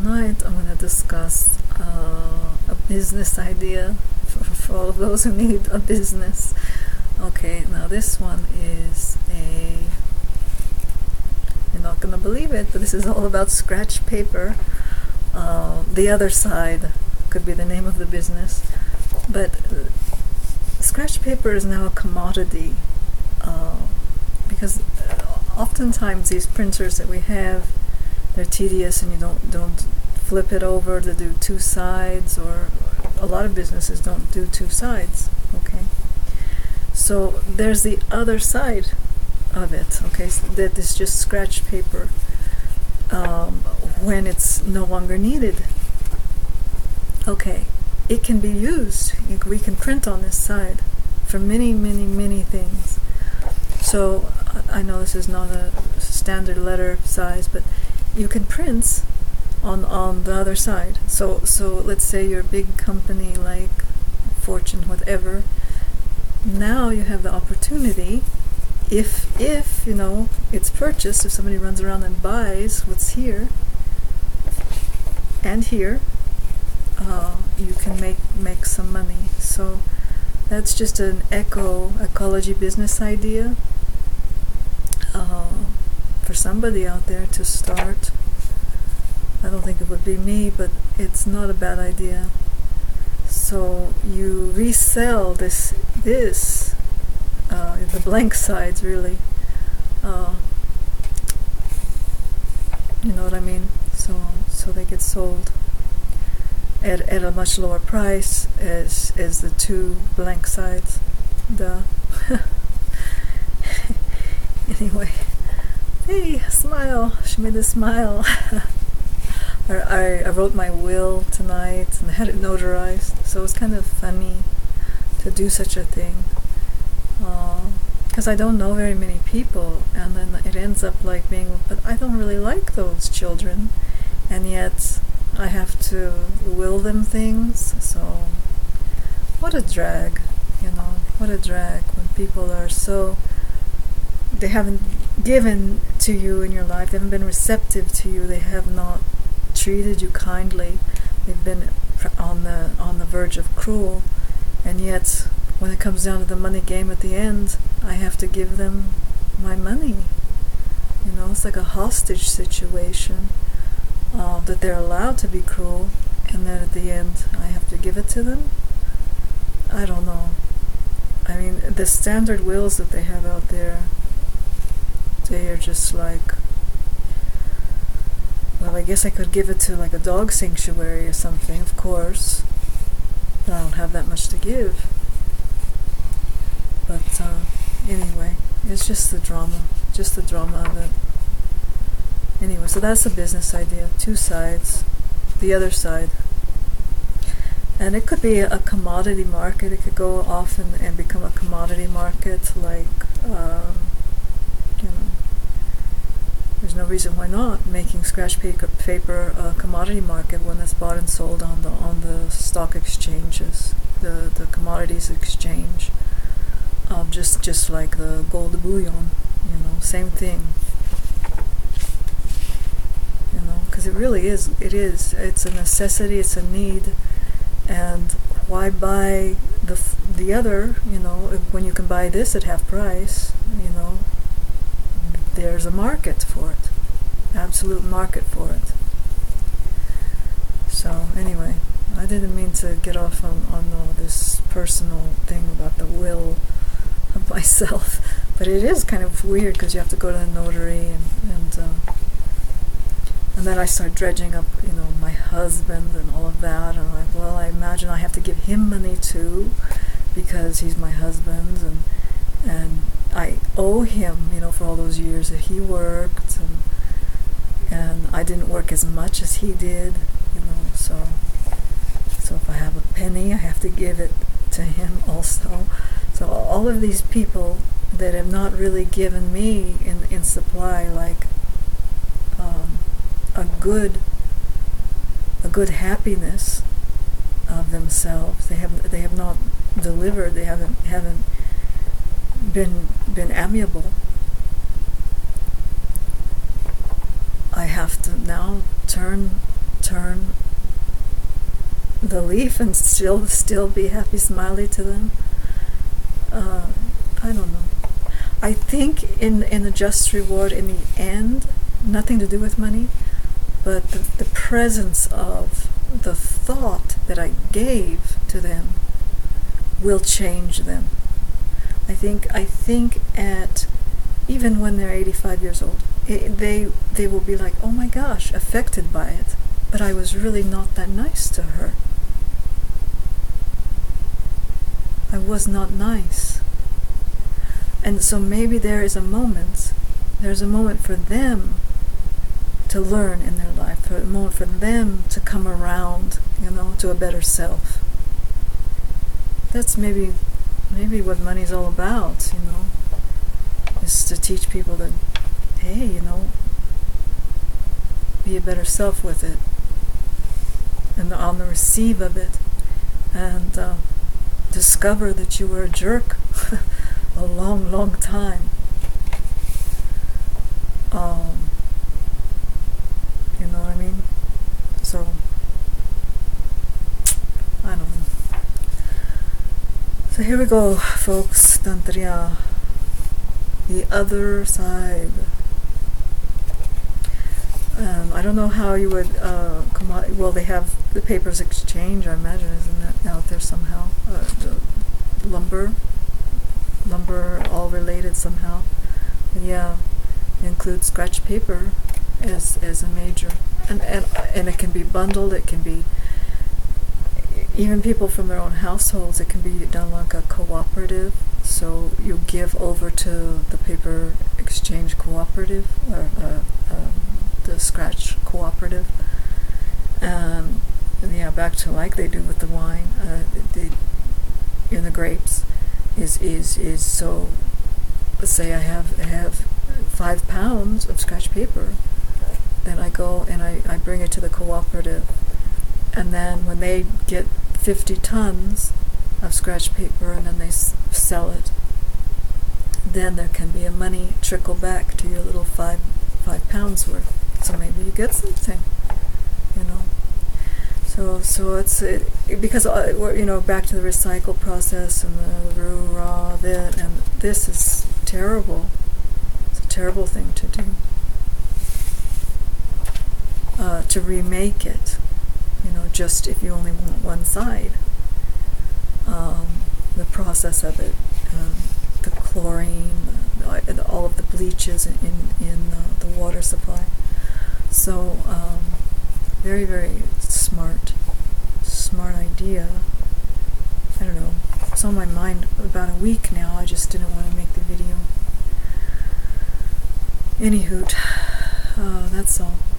tonight I'm going to discuss a business idea for all of those who need a business. Okay, now this one is you're not going to believe it, but this is all about scratch paper. The other side could be the name of the business, but scratch paper is now a commodity, because oftentimes these printers that we have, they're tedious, and you don't flip it over to do two sides, or a lot of businesses don't do two sides. Okay, so there's the other side of it. Okay, so that is just scratch paper when it's no longer needed. Okay, it can be used. We can print on this side for many, many, many things. So I know this is not a standard letter size, but you can print on the other side. So let's say you're a big company like Fortune, whatever. Now you have the opportunity, if you know it's purchased, if somebody runs around and buys what's here and here, you can make some money. So that's just an ecology business idea for somebody out there to start. I don't think it would be me, but it's not a bad idea. So you resell this the blank sides, really. You know what I mean? So they get sold at a much lower price as the two blank sides. Duh. Anyway, hey, smile. She made a smile. I wrote my will tonight and had it notarized, so it was kind of funny to do such a thing, because I don't know very many people, and then it ends up like being, but I don't really like those children, and yet I have to will them things. So what a drag, what a drag when people are so, they haven't given to you in your life, they haven't been receptive to you, they have not treated you kindly, they've been on the verge of cruel, and yet when it comes down to the money game at the end, I have to give them my money. It's like a hostage situation, that they're allowed to be cruel, and then at the end I have to give it to them. I don't know. I mean, the standard wills that they have out there, they are just like, well, I guess I could give it to like a dog sanctuary or something, of course, but I don't have that much to give. But anyway, it's just the drama of it. Anyway, so that's a business idea, two sides, the other side. And it could be a commodity market. It could go off and become a commodity market, like, there's no reason why not making scratch paper a commodity market when it's bought and sold on the stock exchanges, the commodities exchange, just like the gold bullion, same thing. Because it really is. It's a necessity. It's a need. And why buy the other? When you can buy this at half price. There's a market for it, absolute market for it. So anyway, I didn't mean to get off on all this personal thing about the will of myself, but it is kind of weird because you have to go to the notary, and then I start dredging up, my husband and all of that, and I'm like, well, I imagine I have to give him money too, because he's my husband, and I owe him, for all those years that he worked, and I didn't work as much as he did, so if I have a penny, I have to give it to him also. So all of these people that have not really given me in supply, like, a good happiness of themselves, they have not delivered, they haven't been amiable. I have to now turn turn the leaf and still be happy, smiley to them. I don't know. I think in the just reward, in the end, nothing to do with money, but the presence of the thought that I gave to them will change them. I think at even when they're 85 years old, they will be like, oh my gosh, affected by it, but I was really not that nice to her. I was not nice. And so maybe there's a moment for them to learn in their life, a moment for them to come around, to a better self. That's maybe what money's all about, is to teach people that, hey, be a better self with it, and on the receive of it, and discover that you were a jerk a long, long time. You know what I mean? So, I don't know. So here we go, folks. Tantriya. The other side. I don't know how you would well, they have the papers exchange, I imagine, isn't that out there somehow? The lumber all related somehow. But yeah, includes scratch paper as a major, and it can be bundled. It can be even people from their own households. It can be done like a cooperative. So you give over to the paper exchange cooperative, or the scratch cooperative, and yeah, back to like they do with the wine, in the grapes, is so. Let's say I have 5 pounds of scratch paper, then I go and I bring it to the cooperative, and then when they get 50 tons of scratch paper and then they sell it, then there can be a money trickle back to your little 5 pounds worth. So maybe you get something, So it's because back to the recycle process and the raw of it, and this is terrible. It's a terrible thing to do. To remake it, just if you only want one side. The process of it, the chlorine, all of the bleaches in the water supply. So very, very smart idea. I don't know. It's on my mind about a week now. I just didn't want to make the video. Anyhoot, that's all.